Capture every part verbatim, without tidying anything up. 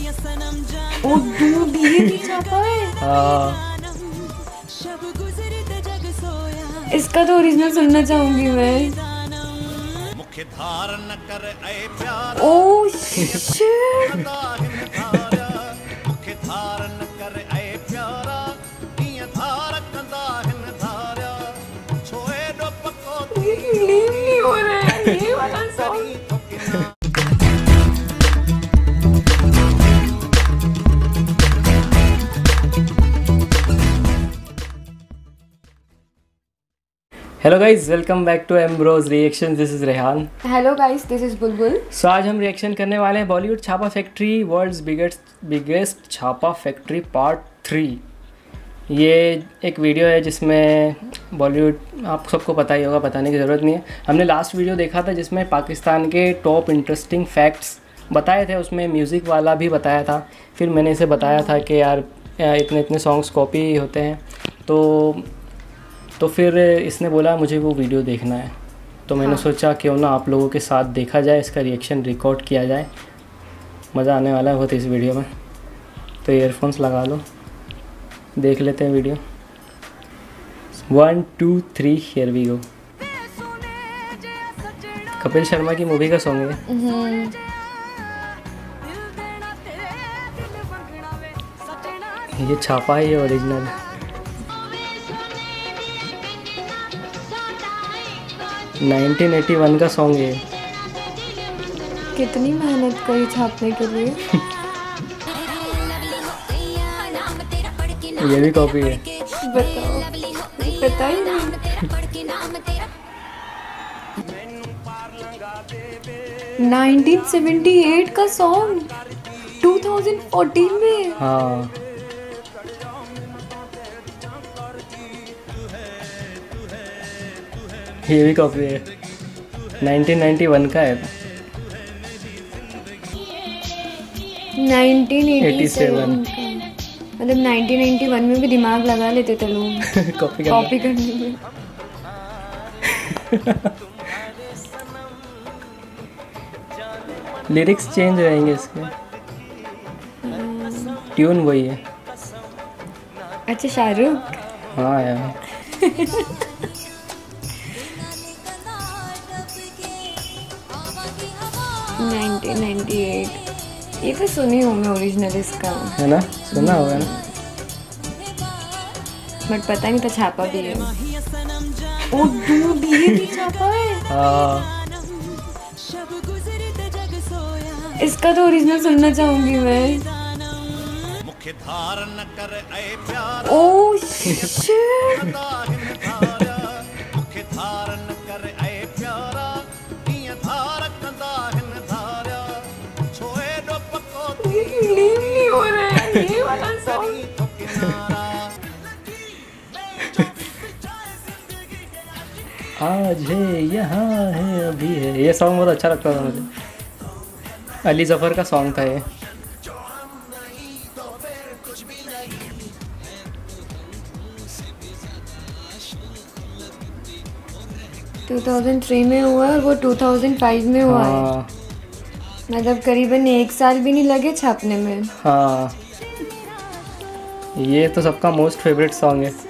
ओ dude, ये भी छापा है। हाँ इसका तो ओरिजिनल सुनना चाहूंगी मैं। Oh shit. बिलीव नहीं हो रहा है ये वाला song. Hello guys, welcome back to Ambrose reaction. This is Rehan. Hello guys, this is Bulbul. So आज हम रिएक्शन करने वाले हैं बॉलीवुड छापा फैक्ट्री वर्ल्ड्स बिगेस्ट बिगेस्ट छापा फैक्ट्री पार्ट थ्री। ये एक वीडियो है जिसमें बॉलीवुड, आप सबको पता ही होगा, बताने की ज़रूरत नहीं है। हमने लास्ट वीडियो देखा था जिसमें पाकिस्तान के टॉप इंटरेस्टिंग फैक्ट्स बताए थे, उसमें म्यूज़िक वाला भी बताया था। फिर मैंने इसे बताया था कि यार इतने इतने सॉन्ग्स कॉपी होते हैं, तो तो फिर इसने बोला मुझे वो वीडियो देखना है। तो मैंने हाँ। सोचा क्यों ना आप लोगों के साथ देखा जाए, इसका रिएक्शन रिकॉर्ड किया जाए। मज़ा आने वाला है बहुत इस वीडियो में। तो ईयरफोन्स लगा लो, देख लेते हैं video. One two three here we go. Kapil Sharma की मूवी का सॉन्ग है। ये छापा है, ये ओरिजिनल है। नाइनटीन एटी वन का सॉन्ग है। कितनी मेहनत करी छापने के लिए। ये भी कॉपी है। बताओ, पता ही नहीं। नाइनटीन सेवेंटी एट का सॉन्ग टू थाउजेंड फोर्टीन में। हाँ ये भी कॉपी है, नाइनटीन नाइंटी वन का है। नाइनटीन एटी सेवन का, मतलब नाइनटीन नाइंटी वन में भी दिमाग लगा लेते थे लोग कॉपी कॉपी करने में। लिरिक्स चेंज रहेंगे इसके, ट्यून वही है। अच्छा, शाहरुख। हाँ यार नाइनटीन नाइंटी एट, ये तो सुनी हूँ मैं ओरिजिनल इसका, है ना, सुना होगा ना। बट पता नहीं था छापा भी है। ओ डूड, ये भी छापा है। हाँ इसका तो ओरिजिनल सुनना चाहूंगी मैं। Oh shit. बिलीव नहीं हो रहा है ये वाला सॉन्ग। आज है यहाँ है अभी है, ये सॉन्ग बहुत अच्छा लगता था मुझे। अली जफर का सॉन्ग था ये। टू थाउजेंड थ्री में हुआ और वो टू थाउजेंड फाइव में हुआ है। हाँ मतलब करीबन एक साल भी नहीं लगे छापने में। हाँ, ये तो सबका मोस्ट फेवरेट सॉन्ग है।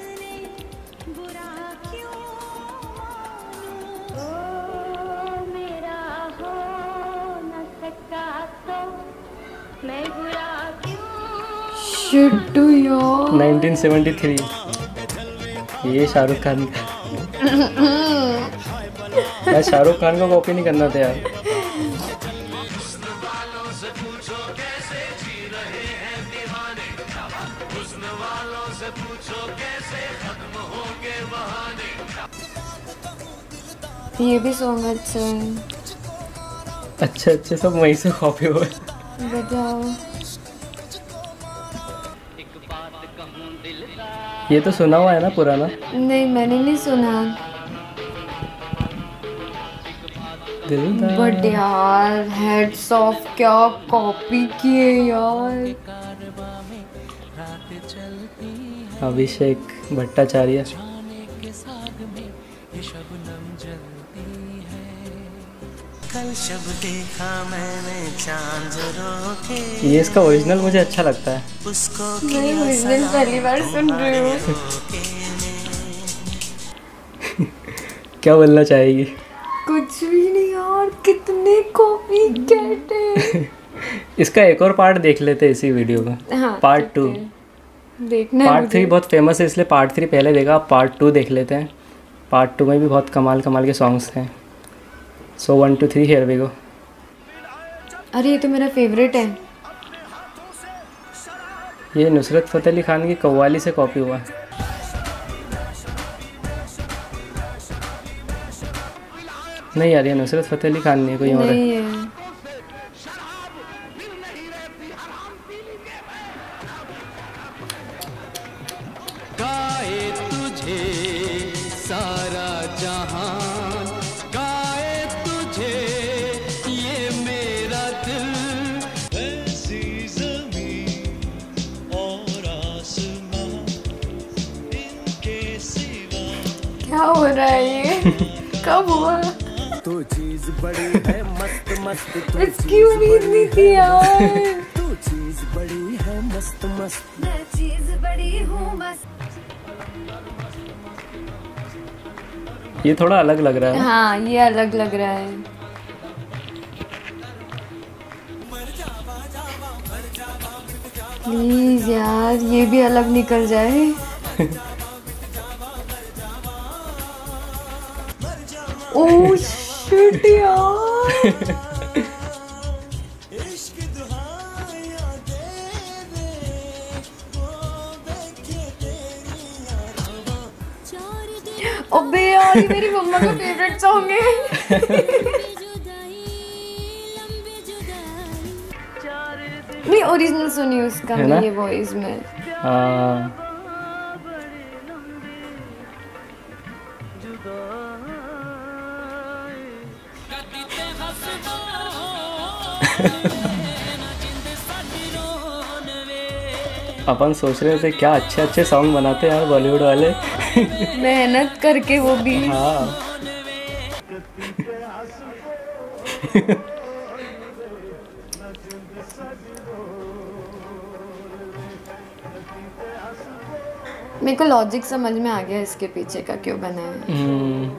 शिट यार, नाइनटीन सेवेंटी थ्री, ये शाहरुख खान का। यार शाहरुख खान को कॉपी नहीं करना था यार। ये भी सॉन्ग अच्छा है। अच्छे अच्छे सब वहीं से कॉपी हुए। बताओ, ये तो सुना हुआ है ना पुराना? नहीं मैंने नहीं सुना। बट यार हेड्स ऑफ, क्या कॉपी किए यार। अभिषेक भट्टाचार्य। कल शब देखा मैंने चांद रोके, ये इसका ओरिजिनल मुझे अच्छा लगता है। उसको मैं ओरिजिनल पहली बार सुन रही हूँ। क्या बोलना चाहेगी? कुछ भी नहीं यार, कितने कॉपी कैट है। इसका एक और पार्ट देख लेते हैं इसी वीडियो में। हाँ, पार्ट टू देखना है पार्ट थ्री मुझे। बहुत फेमस है इसलिए पार्ट थ्री पहले देखा, अब पार्ट टू देख लेते हैं। पार्ट टू में भी बहुत कमाल कमाल के सॉन्ग्स हैं। So one two three here we go. अरे ये तो मेरा फेवरेट है। ये नुसरत फ़तेह अली खान की कव्वाली से कॉपी हुआ है। नहीं यार, ये नुसरत फ़तेह अली खान नहीं है, कोई और है। नहीं है। गाए तुझे सारा जहान, गाए तुझे ये मेरा दिल, ऐसी ज़मीन और आसमां इनके सिवा। क्या हो रहा है ये? कब हुआ? तू चीज बड़ी है मस्त मस्त, तू इसकी उम्मीद नहीं थी यार। तू चीज बड़ी है मस्त मस्त। मैं चीज बड़ी हूँ बस। ये थोड़ा अलग लग रहा है। हाँ, ये अलग लग रहा है। प्लीज यार, ये भी अलग निकल जाए। ओह शिट यार। अबे यार, ये मेरी मम्मा का फेवरेट सॉन्ग है। नहीं, ओरिजिनल सुनी उसका है ना? ये वॉइस में। हाँ। अपन सोच रहे थे क्या अच्छे अच्छे सॉन्ग बनाते हैं यार बॉलीवुड वाले। मेहनत करके वो भी। हाँ। मेरे को लॉजिक समझ में आ गया इसके पीछे का क्यों बना है। हम्म,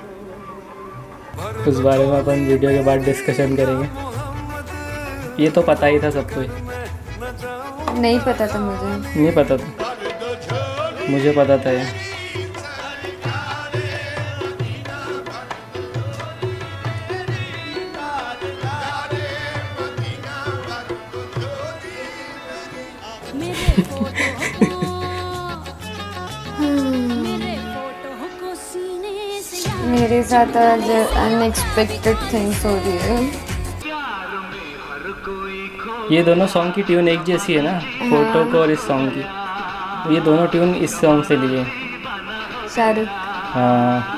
उस बारे में अपन वीडियो के बाद डिस्कशन करेंगे। ये तो पता ही था सबको। नहीं पता था मुझे। नहीं पता था, मुझे पता था ये। मेरे साथ आज अनएक्सपेक्टेड थिंग्स हो रही है। ये दोनों सॉन्ग की ट्यून एक जैसी है ना, फोटो को और इस सॉन्ग की। ये दोनों ट्यून इस सॉन्ग से लिए। शाहरुख। हाँ।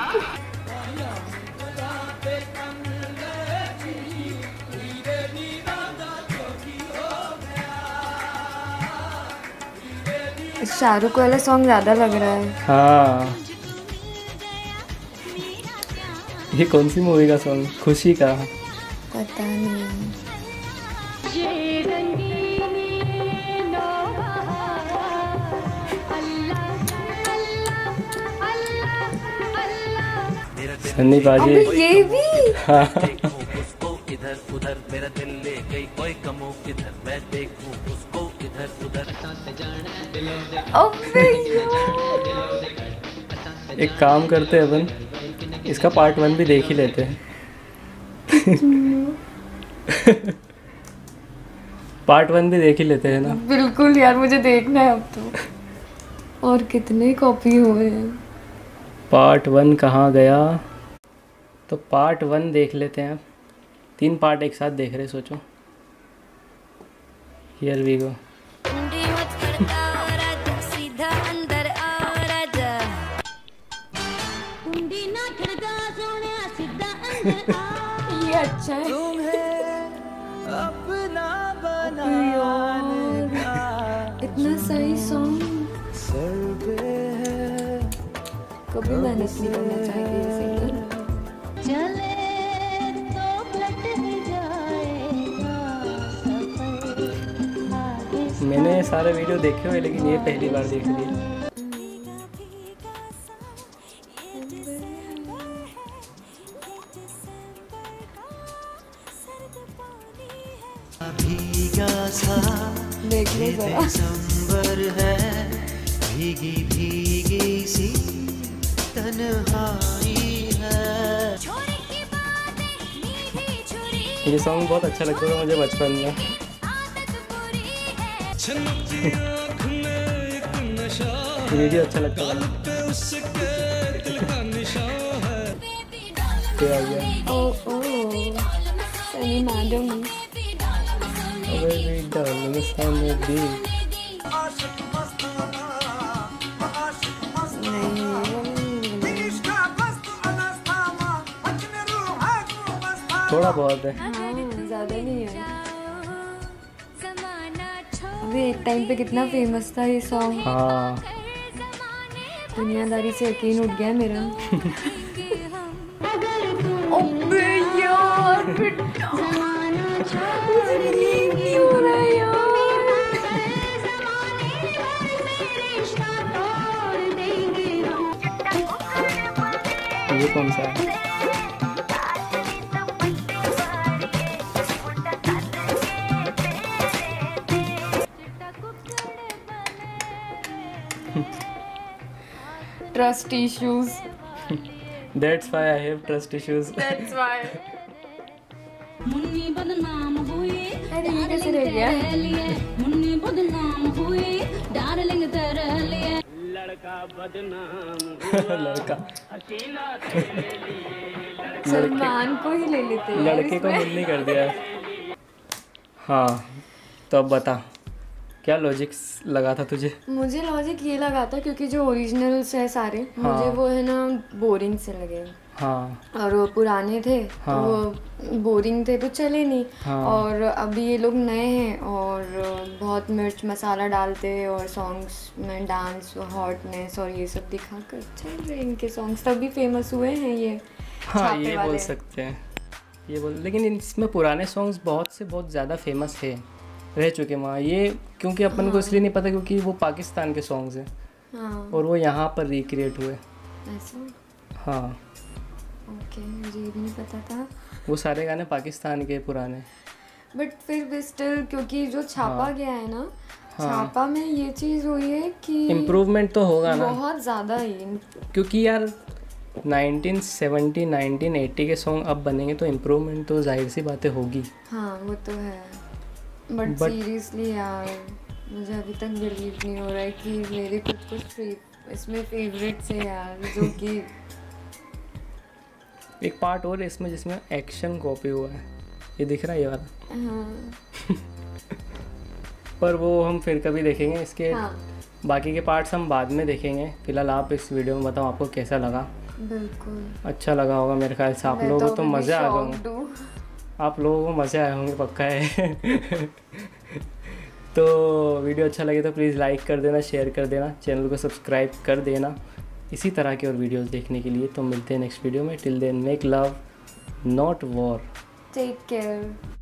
शाहरुख वाला सॉन्ग ज्यादा लग रहा है। हाँ। ये कौन सी मूवी का सॉन्ग? खुशी का। पता नहीं। सन्नी बाजी। अबे ये भी। हाँ। उसको इधर उधर मेरा दिल ले गई, कोई कमो किधर मैं देखूं उसको इधर उधर। अबे एक काम करते हैं अपन, इसका पार्ट वन भी देख ही लेते हैं। पार्ट वन भी देख ही लेते हैं ना। बिल्कुल यार, मुझे देखना है अब तो। और कितने कॉपी हुए हैं। पार्ट वन कहाँ गया? तो पार्ट वन देख लेते हैं। तीन पार्ट एक साथ देख रहे, सोचो। Here we go. ये अच्छा है। अपना यार, इतना सही सॉन्ग। कभी मेहनत नहीं करना चाहिए ये सिंगर। मैंने सारे वीडियो देखे हुए लेकिन ये पहली बार देख लिए। भीगा सा देख लो जरा। दिसंबर है, भीगी भीगी सी तन्हाई है। ये सॉन्ग बहुत अच्छा लगता था मुझे बचपन में। वीडियो अच्छा लगता था। क्या हो गया? ओ ओ सनी मैडम। अबे भी डाल सामने दी। नहीं थोड़ा बहुत है। हाँ ज़्यादा नहीं है। अबे एक टाइम पे कितना फेमस था ये सॉन्ग। हाँ दुनियादारी से यकीन उठ गया मेरा। अबे यार बेटा मुझे believe नहीं हो रहा है यार। ये कौन सा है? Trust issues. That's why I have trust issues. That's why. Munni बदनाम हुई, अरे ये कैसे रह गया? मुन्नी बदनाम हुई, डार्लिंग तेरे लिए। लड़का सलमान को ही ले लेते हैं लड़के को इसमें। मुन्नी कर दिया। हाँ तो अब बता क्या लॉजिक्स लगा था तुझे? मुझे लॉजिक ये लगा था क्योंकि जो ओरिजिनल्स है सारे हाँ। मुझे वो है ना बोरिंग से लगे। हाँ और वो पुराने थे हाँ। तो वो बोरिंग थे तो चले नहीं। हाँ। और अभी ये लोग नए हैं और बहुत मिर्च मसाला डालते हैं और सॉन्ग्स में डांस हॉटनेस और ये सब दिखा कर चल रहे इनके सॉन्ग्स तभी फेमस हुए हैं ये। हाँ छापे ये वाले। बोल सकते हैं ये बोल लेकिन इसमें पुराने सॉन्ग्स बहुत से बहुत ज़्यादा फेमस है रह चुके वहाँ ये क्योंकि अपन को इसलिए नहीं पता क्योंकि वो पाकिस्तान के सॉन्ग्स हैं हाँ और वो यहाँ पर रिक्रिएट हुए। ऐसा हाँ ओके मुझे ये भी नहीं पता था। वो सारे गाने पाकिस्तान के पुराने। बट फिर भी स्टिल क्योंकि जो छापा हाँ। गया है ना हाँ। छापा में ये चीज़ हुई है कि इम्प्रूवमेंट तो होगा ना बहुत ज़्यादा ही। क्योंकि यार नाइनटीन सेवेंटी नाइनटीन एटी के सॉन्ग अब बनेंगे तो इम्प्रूवमेंट तो जाहिर सी बातें होगी। हाँ वो तो है बट But- सीरियसली यार मुझे अभी तक बिलीव नहीं हो रहा है कि मेरे कुछ कुछ फे- इसमें फेवरेट्स है यार जो कि एक पार्ट और है इसमें जिसमें एक्शन कॉपी हुआ है ये दिख रहा है ये वाला। हाँ पर वो हम फिर कभी देखेंगे इसके हाँ बाकी के पार्ट्स हम बाद में देखेंगे। फिलहाल आप इस वीडियो में बताओ आपको कैसा लगा। बिल्कुल। अच्छा लगा होगा मेरे ख्याल से आप मैं लोगों को तो अभी मज़े आ गए shocked होंगे। हूँ। आप लोगों को मज़े आए होंगे पक्का है। तो वीडियो अच्छा लगे तो प्लीज़ लाइक कर देना शेयर कर देना चैनल को सब्सक्राइब कर देना इसी तरह की और वीडियोस देखने के लिए। तो मिलते हैं नेक्स्ट वीडियो में। Till then make love not war. Take care.